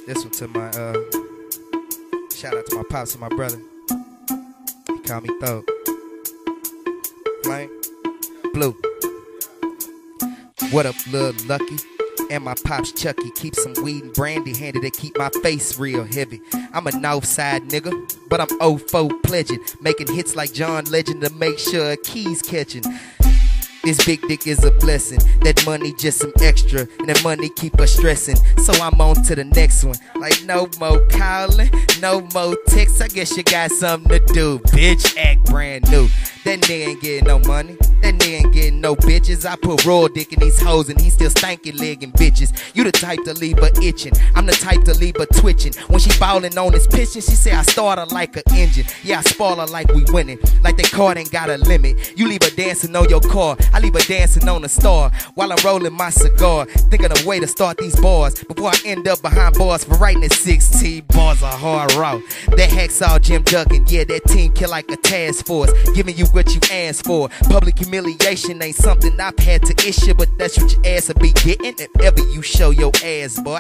This one to my shout out to my pops and my brother. He call me Thug. Flame Blue. What up, Lil Lucky? And my pops Chucky. Keep some weed and brandy handy to keep my face real heavy. I'm a Northside nigga, but I'm 04 pledging, making hits like John Legend to make sure keys catching. This big dick is a blessing. That money just some extra, and that money keep us stressing. So I'm on to the next one. Like no more calling, no more texts. I guess you got something to do. Bitch, act brand new. That nigga ain't getting no money. That nigga ain't getting no bitches. I put raw dick in these hoes and he still stanky legging bitches. You the type to leave her itching. I'm the type to leave her twitching. When she ballin' on this pitching, she say I start her like an engine. Yeah, I spoil her like we winning. Like they card ain't got a limit. You leave her dancing on your car, I leave her dancing on a star. While I'm rolling my cigar, thinking of a way to start these bars before I end up behind bars for writing at 16 bars of hard route. That hacksaw Jim Duggan, yeah, that team kill like a task force, giving you what you asked for. Public humiliation ain't something I've had to issue, but that's what your ass will be getting if ever you show your ass, boy.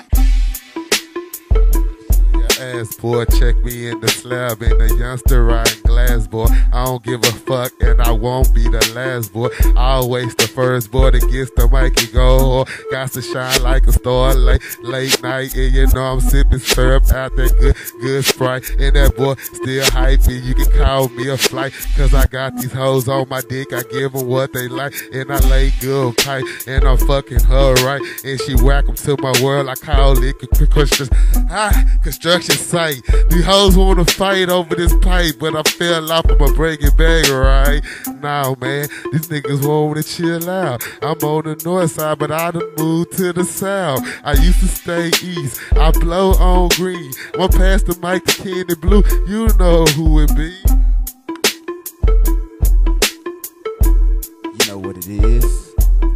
Ass boy, check me in the slab, in the youngster riding glass, boy. I don't give a fuck and I won't be the last, boy. Always the first boy that gets the mic and go. Got to shine like a star late night, and you know I'm sipping syrup out that good Sprite. And that boy still hyping, you can call me a flight, cause I got these hoes on my dick, I give them what they like, and I lay good pipe, and I'm fucking her right, and she whack them to my world, I call it construction site. These hoes wanna fight over this pipe, but I fell off of my breaking bag, right? Now, man, these niggas want me to chill out. I'm on the north side, but I done moved to the south. I used to stay east, I blow on green. I'm past the mic to Candy Blue, you know who it be. You know what it is.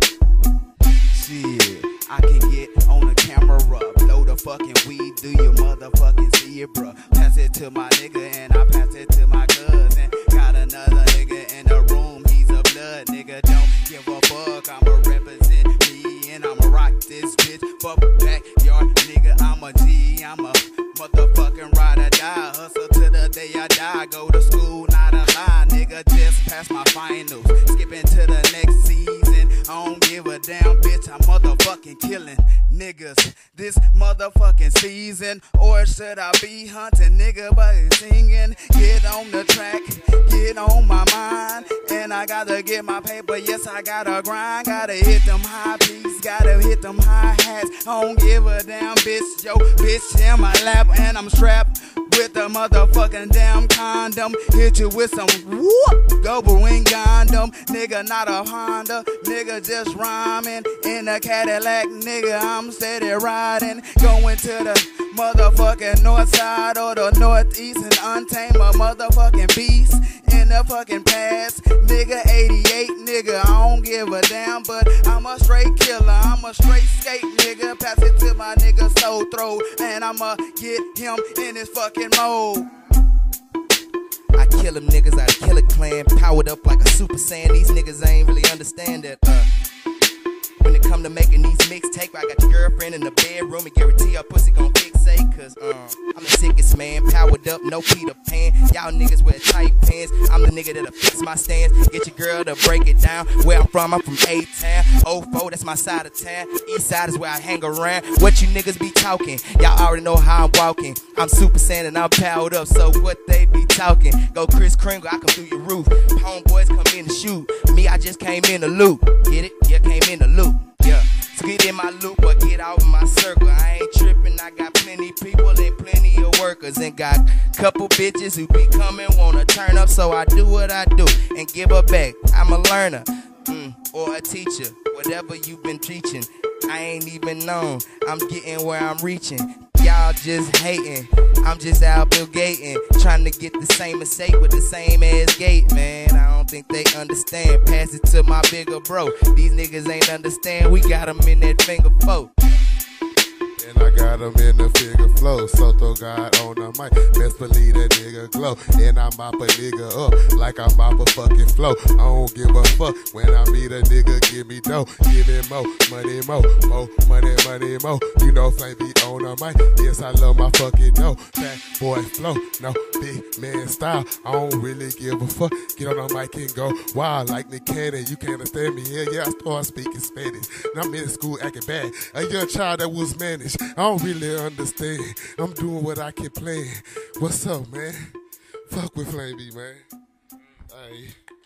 Shit, I can get on the camera, blow the fucking weed, do you motherfucking see it, bruh? Pass it to my nigga and I pass it to my cousin. Got another nigga in the room, he's a blood nigga, don't give a fuck. I'ma represent me and I'ma rock this bitch. Fuck backyard nigga, I'm a G, I'm a motherfucking ride or die. Hustle to the day I die, go to school, not a lie, nigga. Just pass my finals, skipping to the next season. I don't give a damn, bitch, I'm motherfucking killing niggas this motherfucking season. Or should I be hunting, nigga, but singing? Get on the track, get on my mind, and I gotta get my paper, yes, I gotta grind. Gotta hit them high beats, gotta hit them high hats. I don't give a damn, bitch, yo, bitch in my lap, and I'm strapped with a motherfucking damn condom. Hit you with some whoop, Goble wing condom. Nigga, not a Honda, nigga, just rhyming in a Cadillac, nigga, I'm steady riding. Going to the motherfucking north side or the northeast and untame a motherfucking beast in the fucking past. Nigga, 88, nigga, I don't give a damn, but I'm a straight killer, I'm a straight skate, nigga. Pass it to my nigga soul throw, and I'ma get him in his fucking mode. I kill them niggas out of Killer Clan, powered up like a Super Saiyan. These niggas ain't really understand that. When it come to making these mixtapes, I got your girlfriend in the bedroom and guarantee her pussy gon' fixate, cause I'm the sickest man, powered up, no Peter Pan. Y'all niggas wear tight pants, I'm the nigga that'll fix my stance. Get your girl to break it down. Where I'm from A-Town, 04, that's my side of town. East side is where I hang around. What you niggas be talking? Y'all already know how I'm walking. I'm Super Saiyan and I'm powered up, so what they be talking? Go Chris Kringle, I come through your roof. Homeboys come in to shoot. Me, I just came in the loop. Get it? Yeah, came in the loop. Yeah, so get in my loop or get out of my circle. I ain't tripping, I got plenty people and plenty of workers, and got couple bitches who be coming, wanna turn up, so I do what I do and give her back. I'm a learner, or a teacher, whatever you been teaching. I ain't even known, I'm getting where I'm reaching. Y'all just hating, I'm just out Bill Gating, trying to get the same estate with the same ass gate, man. I don't think they understand, pass it to my bigger bro. These niggas ain't understand, we got them in that finger four. And I got him in the figure flow. Soto God on the mic. Best believe that nigga glow. And I mop a nigga up like I mop a fucking flow. I don't give a fuck when I meet a nigga. Give me dough. Give him more money, more money, money, more. You know Flame be on the mic. Yes, I love my fucking dough. Fat boy flow. No big man style. I don't really give a fuck. Get on the mic and go wild like Nick Cannon. You can't understand me here. Yeah, I start speaking Spanish. And I'm in school acting bad. A young child that was managed. I don't really understand. I'm doing what I can plan. What's up, man? Fuck with Flame B, man. Hey.